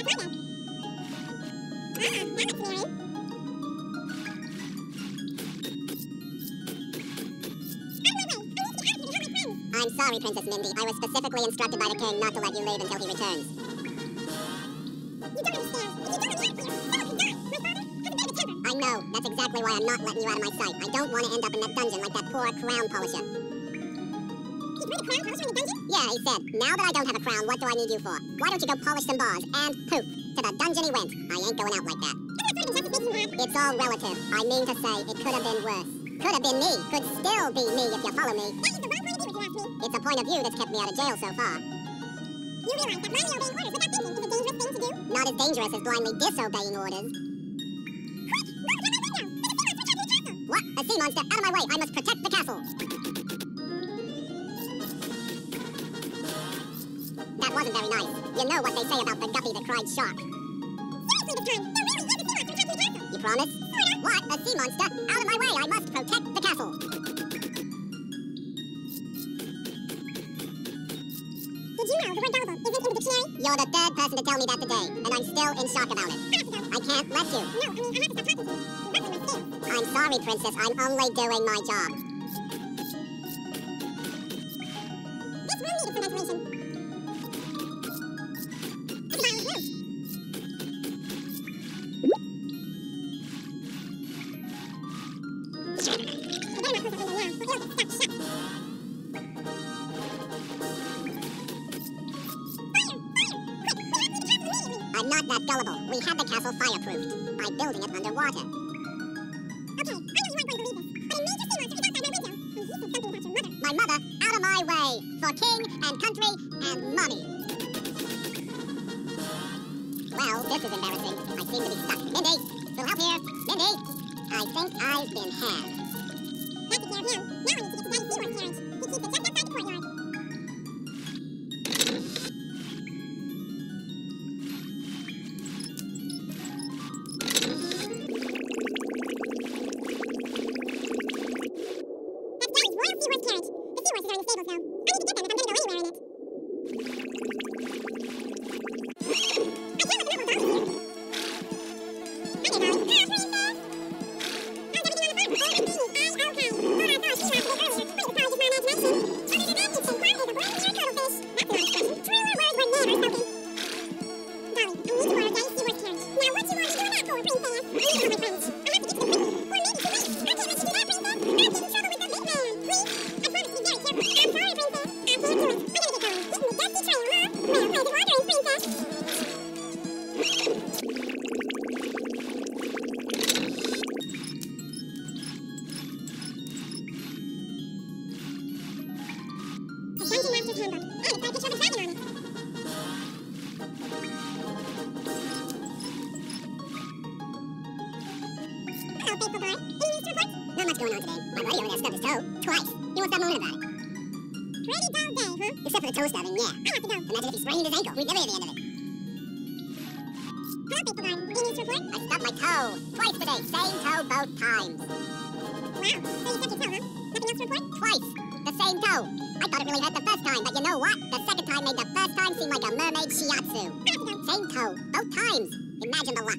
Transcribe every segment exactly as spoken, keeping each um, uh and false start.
I'm sorry, Princess Mindy. I was specifically instructed by the king not to let you leave until he returns. You don't understand. If you don't leave here, someone could die. My father has a bit of a temper. I know. That's exactly why I'm not letting you out of my sight. I don't want to end up in that dungeon like that poor crown polisher. He's put a crown polisher in the dungeon? Yeah, he said, now that I don't have a crown, what do I need you for? Why don't you go polish some bars? And poof, to the dungeon he went. I ain't going out like that. Isn't that sort of injustice makes you mad? It's all relative. I mean to say, it could have been worse. Could have been me. Could still be me if you follow me. That is the wrong point of view, if you ask me. It's a point of view that's kept me out of jail so far. You realize that blindly obeying orders without thinking is a dangerous thing to do? Not as dangerous as blindly disobeying orders. Quick! Look at my window! There's a sea monster trapped in the castle! What? A sea monster? Out of my way! I must protect the castle! That wasn't very nice. You know what they say about the guppy that cried shark. Seriously this time! There really is a sea monster trapped in the castle! You promise? Sorta. What? A sea monster? Out of my way! I must protect the castle! Did you know the word gullible isn't in the dictionary? You're the third person to tell me that today, and I'm still in shock about it. I have to go. I can't let you. No, I mean, I have to stop talking to you. You're ruffling my skin. I'm sorry, Princess. I'm only doing my job. This room needed some ventilation. It's a violent room. I better not close that window now, or it'll get stuck shut. I'm not that gullible. We had the castle fireproofed by building it underwater. Okay, I know you aren't going to believe this, but a major sea monster is outside my window, and he said something about your mother. My mother, out of my way, for king and country and mommy. Well, this is embarrassing. I seem to be stuck. Mindy, little help here. Mindy, I think I've been had. That took care of him. Now I need to get to Daddy Seymour's carriage. He keeps it just outside the courtyard. That's Daddy's Royal Seahorse carriage. The seahorses are in the stables now. I need to get them if I'm going to go anywhere in it. I can't let the rebel dogs here. Hi there, Dolly. Ah, princess! How's everything on the farm? Oh, it's okay. Oh, I saw a sea monster earlier. Wait, the college is my imagination. Under the magnet and farm is a brand new cuttlefish. That's an expression. Truer words were never spoken. Dolly, I need to borrow Daddy's seahorse carriage. Now, what you want to do that for, princess? I need to help my friends. I'll have to get to the picnic. Or maybe to wait. I can't let you do that, princess. I'll get in trouble with the big man. Please? I promise to be very careful. I'm sorry, princess. I can't do it. I gotta get going. Getting the dusty trail, huh? Well, play the watering, princess. The Dungeon Master's Handbook. And it's got a picture of a dragon on it. Hello, faithful boy. Any news to report? Not much going on today. My buddy over there stubbed his toe. Twice. He won't stop moaning about it. Pretty dull day, huh? Except for the toe stubbing, yeah. I'll have to go. Imagine if he sprained his ankle. We'd never hear the end of it. Hello, faithful boy. Any news to report? I stubbed my toe. Twice today. Same toe both times. Wow. So you stubbed your toe, huh? Nothing else to report? Twice. The same toe. I thought it really hurt the first time, but you know what? The second time made the first time seem like a mermaid shiatsu. I'll have to go. Same toe. Both times. Imagine the luck.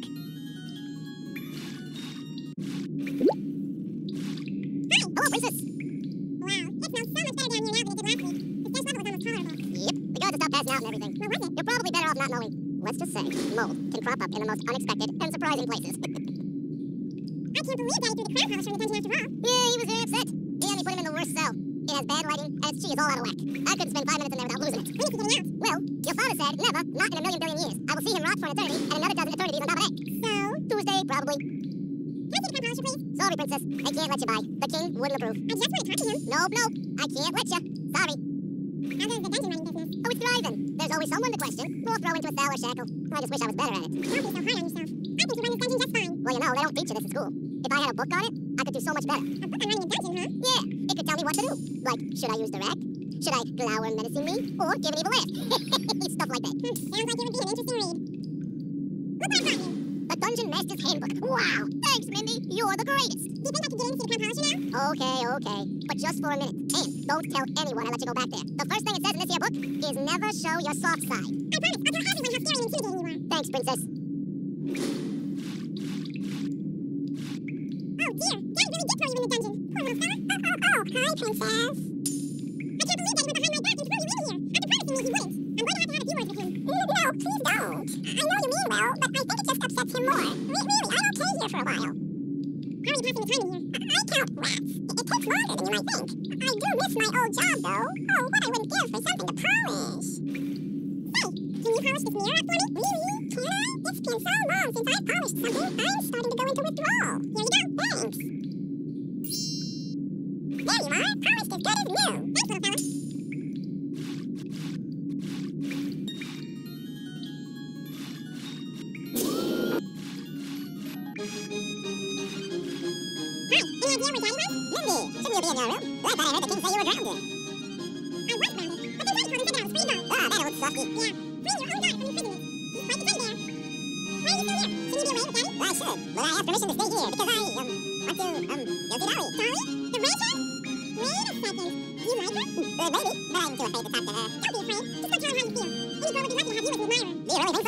Hi. Hello, Princess. Wow. It smells so much better down here now than it did last week. The stench level was almost tolerable. Yep. The guards have stopped passing out and everything. What was it? You're probably better off not knowing. Let's just say, mold can crop up in the most unexpected and surprising places. I can't believe Daddy threw the crown polish from the dungeon after all. Yeah, he was very upset. He had me put him in the worst cell. It has bad lighting, and its chi is all out of whack. I couldn't spend five minutes in there without losing it. When is he getting out? Well, your father said, never, not in a million billion years. I will see him rot for an eternity, and another dozen eternities on top of that. So? Tuesday, probably. Can I see the crown polisher, please? Sorry, Princess. I can't let you by. The king wouldn't approve. I just want to talk to him. Nope, nope. I can't let you. Sorry. How goes the dungeon running business? Oh, it's thriving. There's always someone to question, or throw into a cell or shackle. I just wish I was better at it. Don't be so hard on yourself. I think you run this dungeon just fine. Well, you know, they don't teach you this at school. If I had a book on it, I could do so much better. A book on running a dungeon, huh? Yeah, it could tell me what to do. Like, should I use direct? Should I glower menacingly? Or give an evil laugh? Stuff like that. Hmm. Sounds like it would be an interesting read. Look what I brought you. The Dungeon Master's Handbook. Wow! Thanks, Mindy. You're the greatest. Do you think I could get in to see the crown polisher now? Okay, okay. But just for a minute. And don't tell anyone I let you go back there. The first thing it says in this here book is never show your soft side. I promise. I'll tell everyone how scary and intimidating you are. Thank Thanks, Princess. Oh dear, Daddy really did throw you in the dungeon. Poor little fella. Oh, oh, oh, hi, Princess. I can't believe Daddy went behind my back and threw you in here. After promising me he wouldn't. I'm going to have to have a few words with him. No, please don't. I know you mean well, but I think it just upsets him more. Re- really, I'm okay here for a while. How are you passing the time in here? I, I count rats. It, it takes longer than you might think. I do miss my old job, though. Oh, what I wouldn't give for something to polish. Say, can you polish this mirror for me? Really? Can I? It's been so long since I've polished something, I'm starting to go into withdrawal. Here you go. Thanks. There you are. Polished as good as new. Thanks, little fella. Hi, any idea where Daddy went? Mindy, shouldn't you be in your room? Well, I thought I heard the king say you were grounded. I was grounded, but then Daddy told me that I was free to go. Oh, that old softy. Yeah, freeing your own guard from imprisonment. He's quite the teddy bear. Why are you still here? Shouldn't you be away with Daddy? Well, I should, but I have permission to stay here because I, um, want to, um, go see Dolly. Dolly? The rancher? Wait a second. Do you like her? Uh, maybe, but I'm too afraid to talk to her. Don't be afraid. Just go tell her how you feel. Any girl would be lucky to have you as an admirer. Do you really think